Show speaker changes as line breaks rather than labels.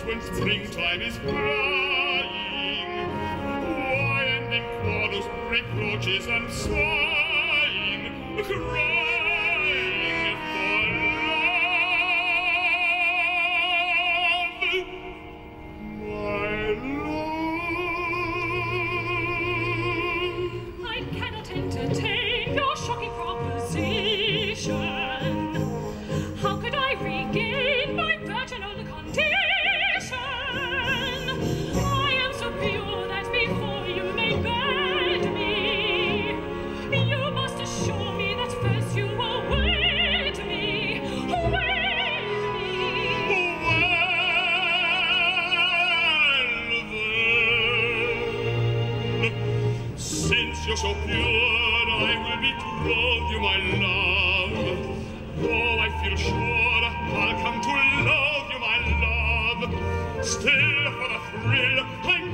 flowers when springtime is flying. Why ending quarrels, reproaches, and sighing, crying for love, my love?
I cannot entertain your shocking proposition. How could I regain my virginal condition? I am so pure that before you may bed me, you must assure me that first you will wed me. Wed me.
Well, then, since you're so pure, I will betroth you, my love. Oh, I feel sure I'll come to love you, my love. Still for the thrill, I'm